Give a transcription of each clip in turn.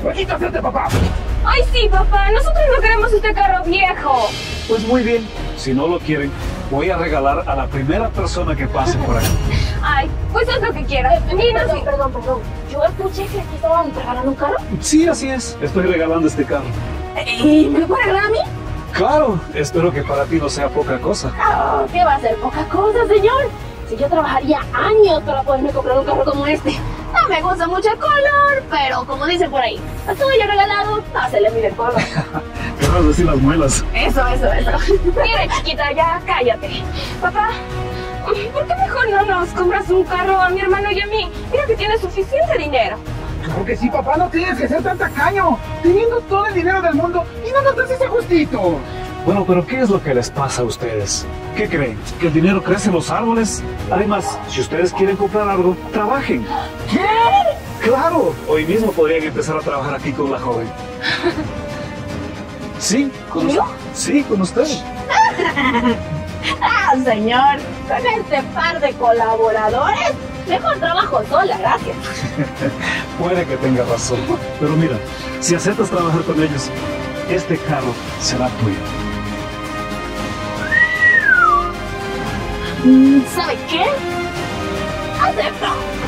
hacerte, papá! ¡Ay, sí, papá! Nosotros no queremos este carro viejo. Pues muy bien, si no lo quieren, voy a regalar a la primera persona que pase por aquí. Ay, pues haz lo que quieras. Mira, sí. Perdón. Yo escuché que aquí estaban regalando un carro. Sí, así es, estoy regalando este carro. ¿Y me lo puede regalar a mí? Claro, espero que para ti no sea poca cosa. Oh, ¿qué va a ser poca cosa, señor? Si yo trabajaría años para poderme comprar un carro como este. No me gusta mucho el color, pero como dicen por ahí, a todo ya regalado, no se le mide el color. ¿Qué vas a decir las muelas? Eso. Mira, chiquita, ya cállate. Papá, ¿por qué mejor no nos compras un carro a mi hermano y a mí? Mira que tienes suficiente dinero. Claro que sí, papá, no tienes que ser tan tacaño. Teniendo todo el dinero del mundo y no nos das ese gustito. Bueno, pero ¿qué es lo que les pasa a ustedes? ¿Qué creen? ¿Que el dinero crece en los árboles? Además, si ustedes quieren comprar algo, trabajen. ¿Qué? ¡Claro! Hoy mismo podrían empezar a trabajar aquí con la joven. Sí, con usted. Sí, con usted. Ah, señor, con este par de colaboradores, mejor trabajo sola, gracias. Puede que tenga razón. Pero mira, si aceptas trabajar con ellos, este carro será tuyo. ¿Sabe qué? Acepto.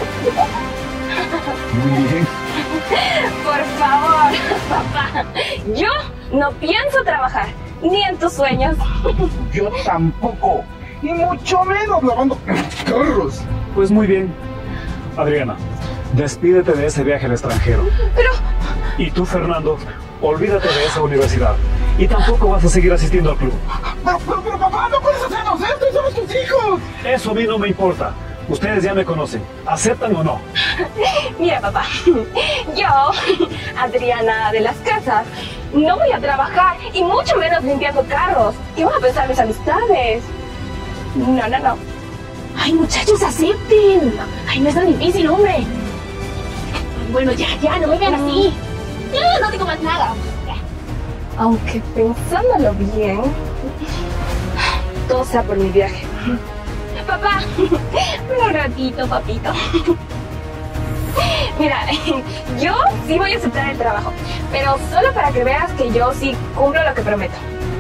Muy bien. Por favor, papá. Yo no pienso trabajar, ni en tus sueños. Yo tampoco. Y mucho menos lavando carros. Pues muy bien. Adriana, despídete de ese viaje al extranjero. Pero, Y tú, Fernando, olvídate de esa universidad. Y tampoco vas a seguir asistiendo al club. Pero papá, no puedes hacernos esto, somos tus hijos. Eso a mí no me importa. Ustedes ya me conocen. ¿Aceptan o no? mira, papá. Yo, Adriana de las Casas, no voy a trabajar y mucho menos limpiando carros. ¿Qué van a pensar mis amistades? No. Ay, muchachos, acepten. Ay, no es tan difícil, hombre. Bueno, ya, no me vean así. Ya, no digo más nada. Ya. Aunque pensándolo bien, todo sea por mi viaje. Papá, un ratito, papito. Mira, yo sí voy a aceptar el trabajo, pero solo para que veas que yo sí cumplo lo que prometo.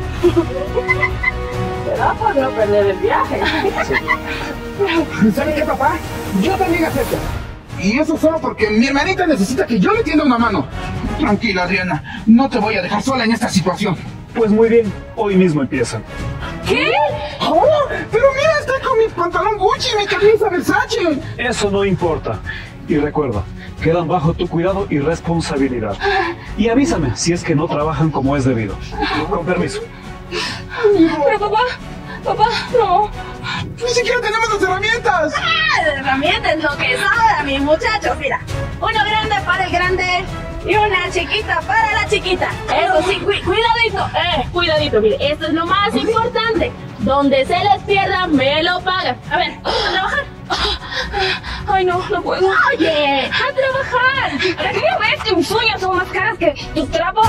Será por no perder el viaje. ¿Sabes qué, papá? Yo también acepto. Y eso solo porque mi hermanita necesita que yo le tienda una mano. Tranquila, Adriana. No te voy a dejar sola en esta situación. Pues muy bien, hoy mismo empiezan. ¿Qué? ¡Oh! Pero mira, estoy con mi pantalón Gucci y mi camisa Versace. Eso no importa. Y recuerda, quedan bajo tu cuidado y responsabilidad. Y avísame si es que no trabajan como es debido. Con permiso. Pero papá, no. Ni siquiera tenemos las herramientas. Las herramientas lo que sobra, mis muchachos. Mira, uno grande para el grande y una chiquita para la chiquita. Eso sí, cuidadito, mire, esto es lo más importante. Donde se les pierda, me lo pagan. A ver, a trabajar. Ay, no puedo. Oye, a trabajar. ¿Ahora qué ves que mis uñas son más caras que tus trapos?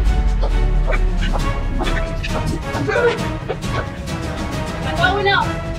Venga, uno.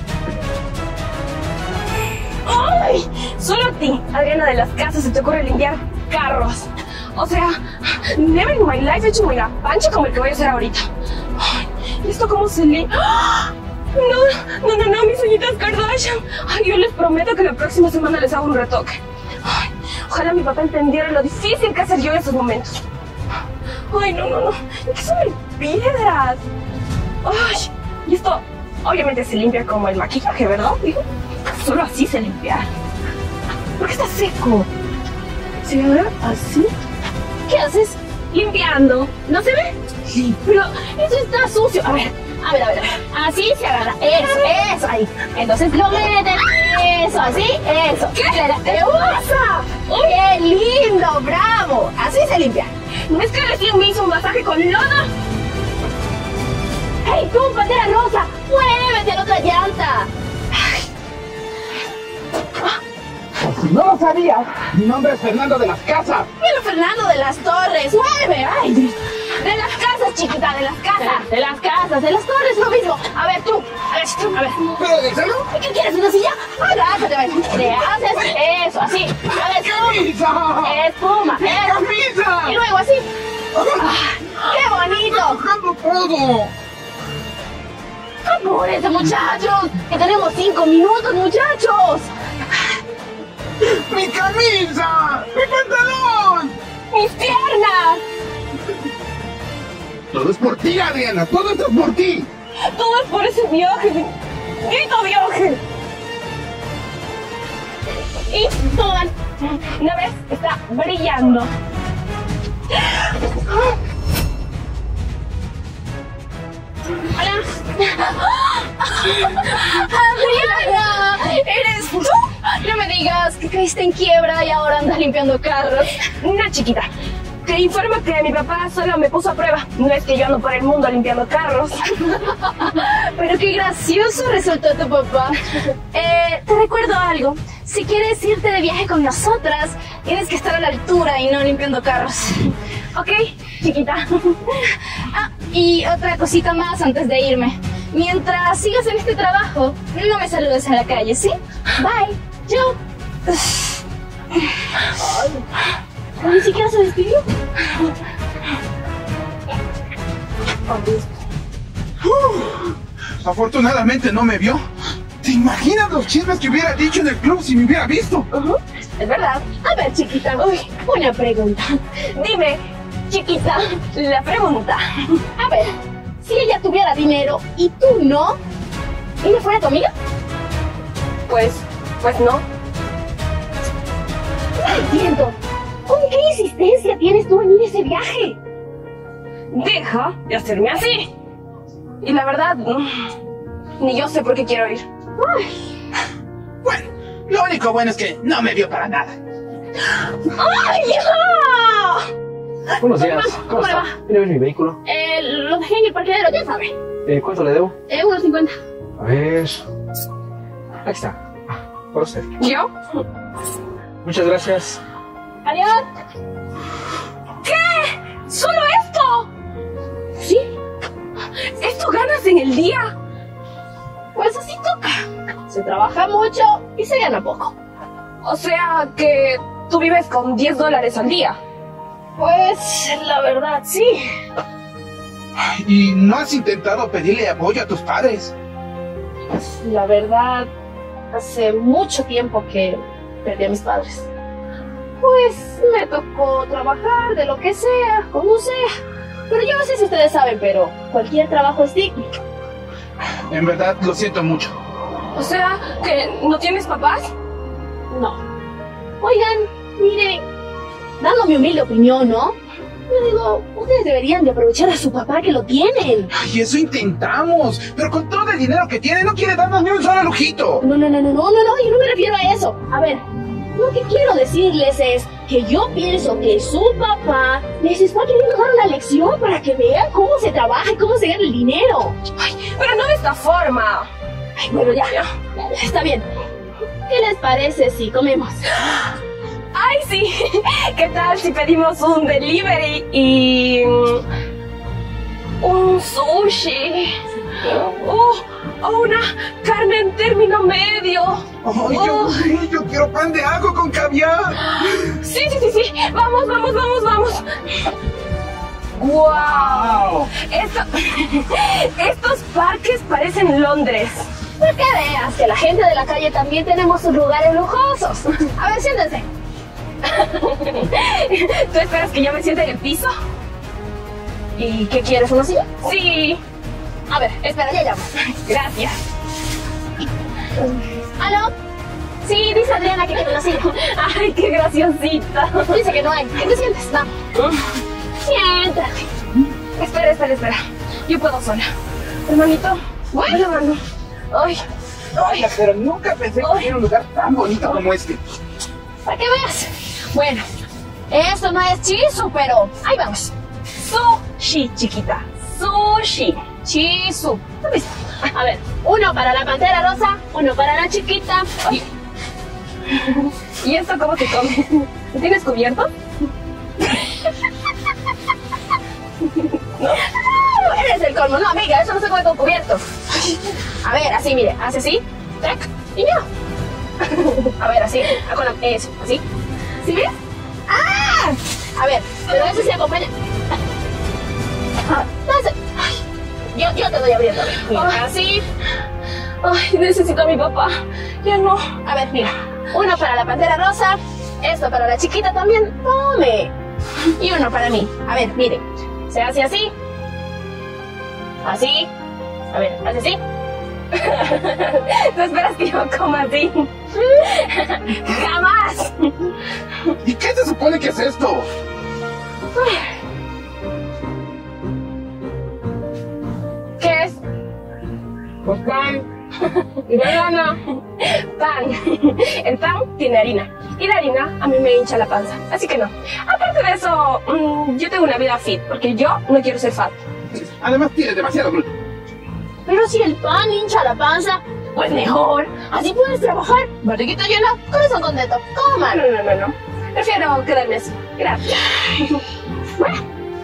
¡Ay! Solo a ti, Adriana de las Casas, se te ocurre limpiar carros. O sea, never in my life he hecho un pancho como el que voy a hacer ahorita. Ay, ¿y esto cómo se lee? ¡Ah! No, mis uñitas Kardashian. Ay, yo les prometo que la próxima semana les hago un retoque. Ay, ojalá mi papá entendiera lo difícil que hacer yo en esos momentos. Ay, no. ¿Qué son piedras? Ay, y esto obviamente se limpia como el maquillaje, ¿verdad? Digo, solo así se limpia. ¿Por qué está seco? ¿Se ve así? ¿Qué haces? Limpiando. ¿No se ve? Sí. Pero eso está sucio. A ver. Así se agarra. Eso, ahí. Entonces lo meten. Eso, así, eso. ¿Qué? ¡Te usa! ¡Qué lindo! ¡Bravo! Así se limpia. ¿No es que recién me hizo un masaje con lodo? ¡Hey, tú, Pantera Rosa! ¡Muévete a la otra llanta! Por si no lo sabías, mi nombre es Fernando de las Casas. ¡Mira, Fernando de las Torres! ¡Mueve! ¡Ay! De las casas, chiquita, de las casas. De las casas, de las torres, lo mismo. A ver, tú. A ver. ¿Pero de serio? ¿Qué quieres, una silla? Agáchate, a ver. Le haces eso, así. A ver, tú. ¡Camisa! Espuma. Eso. ¡Camisa! Y luego ¡Qué bonito! ¡No puedo! ¡Apúrense, muchachos! ¡Que tenemos 5 minutos, muchachos! ¡Mi camisa! ¡Mi pantalón! ¡Mis piernas! Todo es por ti, Adriana. Todo esto es por ti. Todo es por ese viaje. ¡Grito viaje! Y toda una vez está brillando. ¡Hola! ¡Adriana! ¿Eres tú? No me digas que caíste en quiebra y ahora andas limpiando carros. Una chiquita. Te informo que mi papá solo me puso a prueba. No es que yo ando por el mundo limpiando carros. Pero qué gracioso resultó tu papá. Te recuerdo algo. Si quieres irte de viaje con nosotras, tienes que estar a la altura y no limpiando carros. ¿Ok, chiquita? Ah, y otra cosita más antes de irme. Mientras sigas en este trabajo, no me saludes en la calle, ¿sí? Bye. Chao. ¿Ni siquiera se despidió? Afortunadamente no me vio. ¿Te imaginas los chismes que hubiera dicho en el club si me hubiera visto? Es verdad. A ver, chiquita, una pregunta. Dime, chiquita, la pregunta. A ver, si ella tuviera dinero y tú no, ¿ella fuera tu amiga? Pues no. No entiendo. ¿Con qué insistencia tienes tú en ir a ese viaje? Deja de hacerme así. Y la verdad, ni yo sé por qué quiero ir. Bueno, lo único bueno es que no me vio para nada. ¡Ay, ya! Buenos días. ¿Cómo le está? va? ¿Viene a ver mi vehículo? Lo dejé en el parqueadero, ya sabe. ¿Cuánto le debo? 1.50. A ver. Ahí está. Para usted. ¿Yo? Muchas gracias. Adiós. ¿Qué? ¿Solo esto? ¿Sí? ¿Esto ganas en el día? Pues así toca. Se trabaja mucho y se gana poco. O sea que tú vives con $10 al día. Pues la verdad, sí. ¿Y no has intentado pedirle apoyo a tus padres? La verdad, hace mucho tiempo que perdí a mis padres. Pues me tocó trabajar de lo que sea, como sea. Pero yo no sé si ustedes saben, pero cualquier trabajo es digno. En verdad, lo siento mucho. O sea que no tienes papás. No. Oigan, miren, dando mi humilde opinión, ¿no? Yo digo, ustedes deberían de aprovechar a su papá que lo tienen. Ay, eso intentamos. Pero con todo el dinero que tiene, no quiere darnos ni un solo lujito. No, yo no me refiero a eso. A ver, lo que quiero decirles es que yo pienso que su papá les está queriendo dar una lección para que vean cómo se trabaja y cómo se gana el dinero. Ay, pero no de esta forma. Ay, bueno, ya, está bien. ¿Qué les parece si comemos? Ay, sí. ¿Qué tal si pedimos un delivery y un sushi? O una carne en término medio. Ay, yo quiero pan de ajo con caviar. Sí. Vamos. ¡Guau! Estos parques parecen Londres. Para que veas que la gente de la calle también tenemos sus lugares lujosos. A ver, siéntense. ¿Tú esperas que yo me siente en el piso? ¿Y qué quieres, una silla? Sí. A ver, espera, ya llamo. Gracias. ¿Aló? Sí, dice Adriana que quiere una silla. Ay, qué graciosita. Dice que no hay. ¿Qué te sientes? No. Siéntate. Espera. Yo puedo sola. Hermanito, dame la mano. Ay. Pero nunca pensé que hubiera un lugar tan bonito como este. Para que veas. Bueno, esto no es chisu, pero ahí vamos. Sushi, chiquita. Sushi. Chisu. ¿Listo? A ver, uno para la pantera rosa, uno para la chiquita. Ay. ¿Y esto cómo se come? ¿Lo tienes cubierto? No, eres el colmo. No, amiga, eso no se come con cubierto. A ver, así, mire, hace así. Tac, y mira. A ver, así. Eso, así. ¿Sí ves? ¡Ah! A ver, pero eso se acompaña. Yo te doy abriendo. Mira, así. Ay, necesito a mi papá. Ya no. A ver, mira. Uno para la pantera rosa. Esto para la chiquita también. Tome. Y uno para mí. A ver, mire. Se hace así. Así. A ver, hace así. ¿Tú esperas que yo coma así? ¡Jamás! ¿Y qué se supone que es esto? ¿Qué es? Pues pan. Y banana. Pan. El pan tiene harina. Y la harina a mí me hincha la panza. Así que no. Aparte de eso, yo tengo una vida fit. Porque yo no quiero ser fat. Además tienes demasiado gluten. Pero si el pan hincha la panza, pues mejor. Así puedes trabajar. Barriguita llena, corazón contento. Coman. No. Prefiero quedarme así. Gracias. Bueno.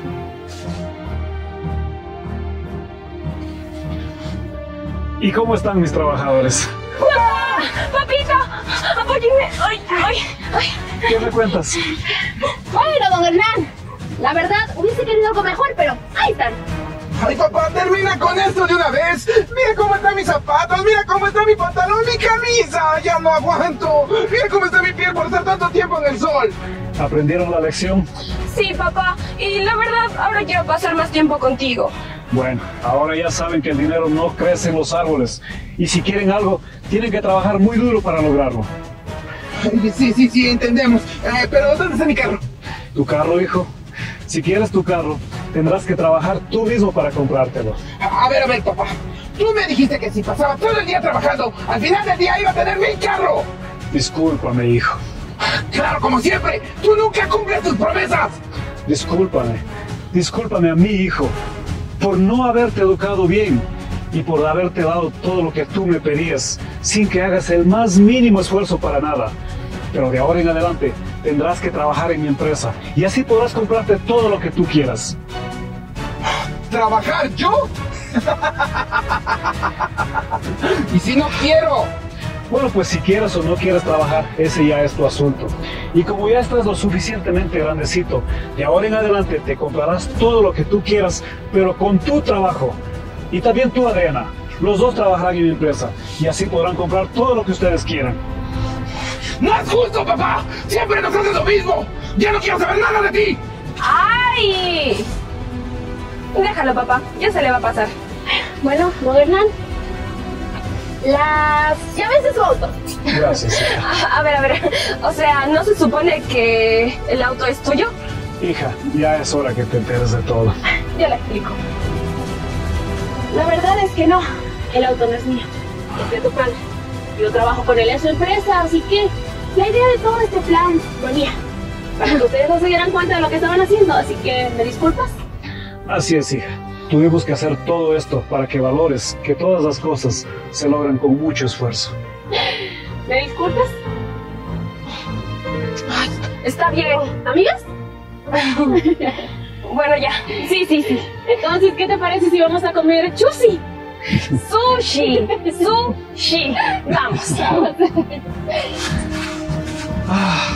¿Y cómo están mis trabajadores? ¡Ah! ¡Papito! ¡Apóyenme! ¡Ay! ¿Qué me cuentas? Bueno, don Hernán. La verdad, hubiese querido algo mejor, pero ahí están. ¡Ay, papá, termina con esto de una vez! ¡Mira cómo están mis zapatos! ¡Mira cómo está mi pantalón, mi camisa! ¡Ya no aguanto! ¡Mira cómo está mi piel por estar tanto tiempo en el sol! ¿Aprendieron la lección? Sí, papá. Y la verdad, ahora quiero pasar más tiempo contigo. Bueno, ahora ya saben que el dinero no crece en los árboles. Y si quieren algo, tienen que trabajar muy duro para lograrlo. Ay, sí, entendemos. Pero ¿dónde está mi carro? ¿Tu carro, hijo? Si quieres tu carro, tendrás que trabajar tú mismo para comprártelo. A ver, papá. Tú me dijiste que si pasaba todo el día trabajando, al final del día iba a tener mi carro. Discúlpame, hijo. Claro, como siempre. Tú nunca cumples tus promesas. Discúlpame a mí, hijo, por no haberte educado bien y por haberte dado todo lo que tú me pedías, sin que hagas el más mínimo esfuerzo para nada. Pero de ahora en adelante tendrás que trabajar en mi empresa y así podrás comprarte todo lo que tú quieras. ¿Trabajar yo? ¿Y si no quiero? Bueno, pues si quieres o no quieres trabajar, ese ya es tu asunto. Y como ya estás lo suficientemente grandecito, de ahora en adelante te comprarás todo lo que tú quieras, pero con tu trabajo. Y también tú, Adriana. Los dos trabajarán en mi empresa y así podrán comprar todo lo que ustedes quieran. ¡No es justo, papá! ¡Siempre nos haces lo mismo! ¡Ya no quiero saber nada de ti! ¡Ay! Déjalo, papá. Ya se le va a pasar. Bueno, don Hernán. Las llaves de su auto. Gracias, hija. A ver. O sea, ¿no se supone que el auto es tuyo? Hija, ya es hora que te enteres de todo. Yo le explico. La verdad es que no. El auto no es mío. Es de tu padre. Yo trabajo con él en su empresa, así que la idea de todo este plan fue mía. Para que ustedes no se dieran cuenta de lo que estaban haciendo, así que ¿me disculpas? Así es, hija. Tuvimos que hacer todo esto para que valores que todas las cosas se logran con mucho esfuerzo. ¿Me disculpas? Ay, está bien. ¿Amigas? Bueno, ya. Sí. Entonces, ¿qué te parece si vamos a comer chusi? Sushi. Vamos.